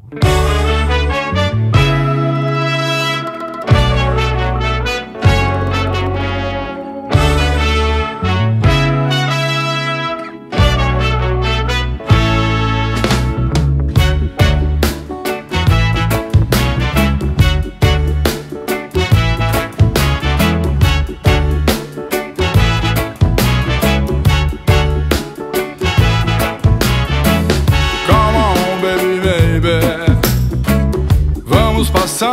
Vamos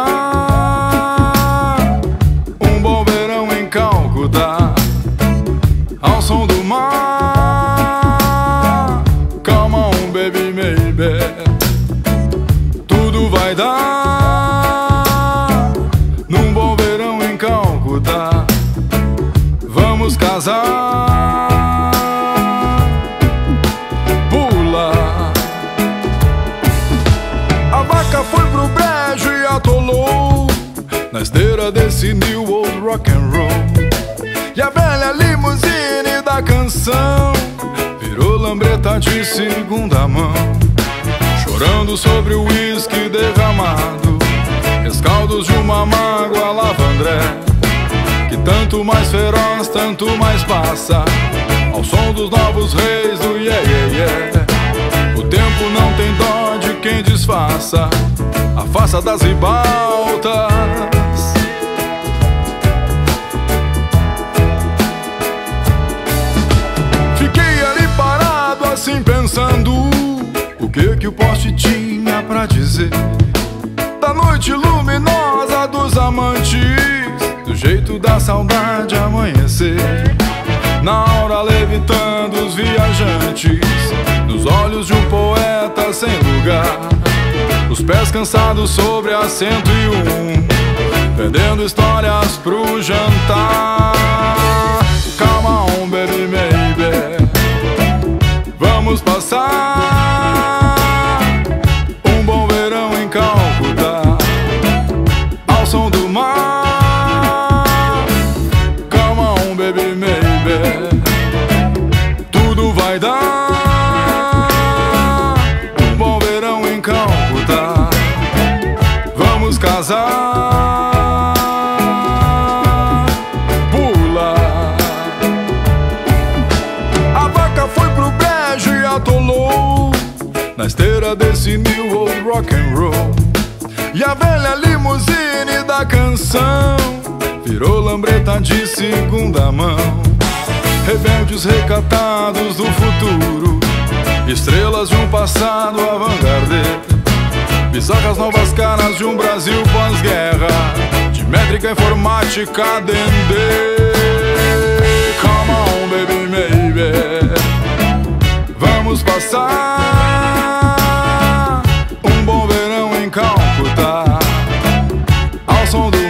passar um bom verão em Calcutá, ao som do mar. Come on, baby, maybe. Tudo vai dar num bom verão em Calcutá. Vamos casar. Pula. A vaca foi pro brejo e atolou na esteira desse new old rock and roll. E a velha limusine da canção virou lambreta de segunda mão, chorando sobre o uísque derramado, rescaldos de uma mágoa lavandré, que tanto mais feroz, tanto mais passa, ao som dos novos reis do yeah, yeah, yeah. O tempo não tem dó de quem disfarça a farsa das ribaltas. Fiquei ali parado assim pensando o que o poste tinha pra dizer da noite luminosa dos amantes, do jeito da saudade amanhecer, na aura levitando os viajantes, nos olhos de um poeta sem lugar, os pés cansados sobre a 101, vendendo histórias pro jantar. Come on, baby, maybe. Vamos passar um bom verão em Calcutá, ao som do mar. Come on, baby, maybe. Tudo vai dar um bom verão em Calcutá. Vamos casar. Pula. A vaca foi pro brejo e atolou na esteira desse new old rock and roll. E a velha limusine da canção virou lambreta de segunda mão. Rebeldes recatados do futuro, estrelas de um passado avant-garde, bizarras novas caras de um Brasil pós-guerra, de métrica informática dendê. Come on, baby, maybe. Vamos passar um bom verão em Calcutá, ao som do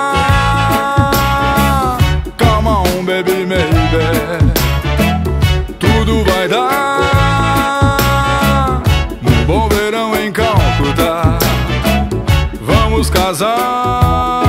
mar. Come on, baby, maybe. Tudo vai dar num bom verão em Calcutá. Vamos casar.